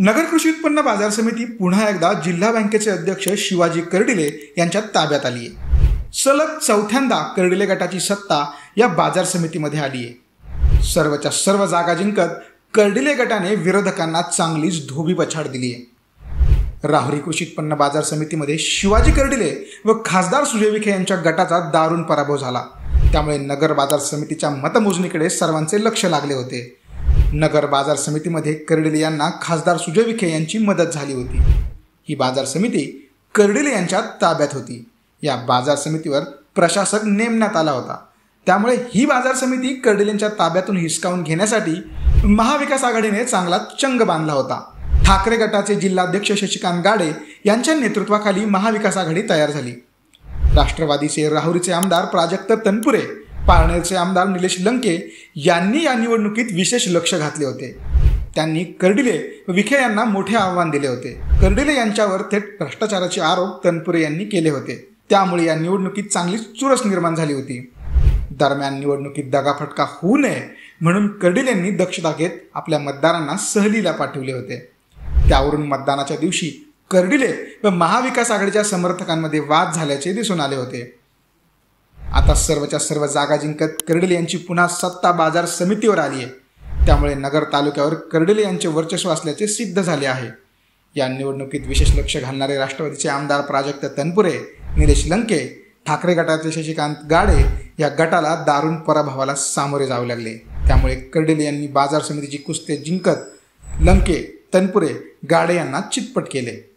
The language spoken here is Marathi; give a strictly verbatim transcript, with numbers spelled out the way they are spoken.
नगर कृषी उत्पन्न बाजार समिती पुन्हा एकदा जिल्हा बँकेचे अध्यक्ष शिवाजी कर्डिले यांच्या ताब्यात आली आहे। सलग चौथ्यांदा कर्डिले गटाची सत्ता या बाजार समितीमध्ये आली आहे। सर्वच्या सर्व जागा जिंकत कर्डिले गटाने विरोधकांना चांगलीच धोबी पछाड दिली आहे। राहुरी कृषी उत्पन्न बाजार समितीमध्ये शिवाजी कर्डिले व खासदार सुजय विखे यांच्या गटाचा दारुण पराभव झाला। त्यामुळे नगर बाजार समितीच्या मतमोजणीकडे सर्वांचे लक्ष लागले होते। नगर बाजार समितीमध्ये कर्डिले यांना खासदार सुजय विखे यांची मदत झाली होती। ही बाजार समिती कर्डिले यांच्या ताब्यात होती। या बाजार समितीवर प्रशासक नेमण्यात आला होता। त्यामुळे ही बाजार समिती कर्डिलेंच्या ताब्यातून हिसकावून घेण्यासाठी महाविकास आघाडीने चांगला चंग बांधला होता। ठाकरे गटाचे जिल्हाध्यक्ष शशिकांत गाडे यांच्या नेतृत्वाखाली महाविकास आघाडी तयार झाली। राष्ट्रवादीचे राहुरीचे आमदार प्राजक्त तनपुरे, पारनेरचे आमदार निलेश लंके यांनी या निवडणुकीत विशेष लक्ष घातले होते। त्यांनी कर्डिले व विखे यांना मोठे आव्हान दिले होते। कर्डिले यांच्यावर थेट भ्रष्टाचाराचे आरोप तनपुरे यांनी केले होते। त्यामुळे या निवडणुकीत चांगलीच चुरस निर्माण झाली होती। दरम्यान निवडणुकीत दगाफटका होऊ नये म्हणून कर्डिलेंनी दक्षता घेत आपल्या मतदारांना सहलीला पाठवले होते। त्यावरून मतदानाच्या दिवशी कर्डिले व महाविकास आघाडीच्या समर्थकांमध्ये वाद झाल्याचे दिसून आले होते। आता सर्वच्या सर्व जागा जिंकत कर्डिले यांची पुन्हा सत्ता बाजार समितीवर आली आहे। त्यामुळे नगर तालुक्यावर कर्डिले यांचे वर्चस्व असल्याचे सिद्ध झाले आहे। या निवडणुकीत विशेष लक्ष घालणारे राष्ट्रवादीचे आमदार प्राजक्त तनपुरे, निलेश लंके, ठाकरे गटाचे शशिकांत गाडे या गटाला दारुण पराभवाला सामोरे जावे लागले। त्यामुळे कर्डिले यांनी बाजार समितीची कुस्ती जिंकत लंके, तनपुरे, गाडे यांना चितपट केले।